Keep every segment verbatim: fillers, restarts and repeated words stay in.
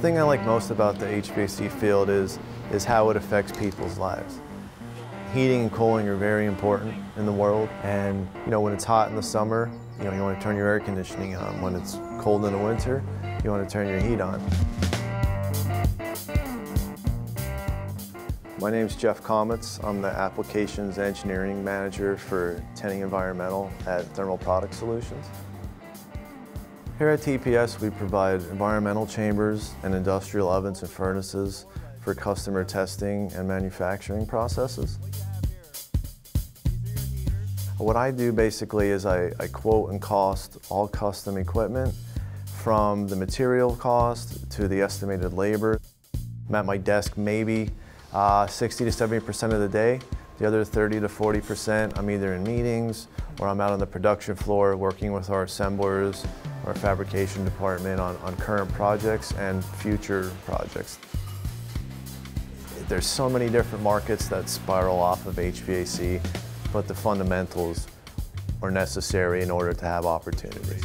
thing I like most about the H V A C field is, is how it affects people's lives. Heating and cooling are very important in the world, and you know, when it's hot in the summer, you know, you want to turn your air conditioning on. When it's cold in the winter, you want to turn your heat on. My name is Jeff Comitz. I'm the Applications Engineering Manager for Tenning Environmental at Thermal Product Solutions. Here at T P S, we provide environmental chambers and industrial ovens and furnaces for customer testing and manufacturing processes. What I do basically is I, I quote and cost all custom equipment, from the material cost to the estimated labor. I'm at my desk maybe uh, sixty to seventy percent of the day. The other thirty to forty percent I'm either in meetings or I'm out on the production floor working with our assemblers, our fabrication department on, on current projects and future projects. There's so many different markets that spiral off of H V A C, but the fundamentals are necessary in order to have opportunities.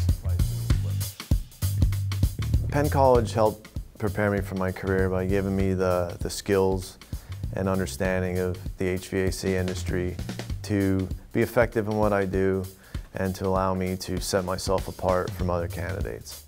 Penn College helped prepare me for my career by giving me the, the skills and understanding of the H V A C industry to be effective in what I do and to allow me to set myself apart from other candidates.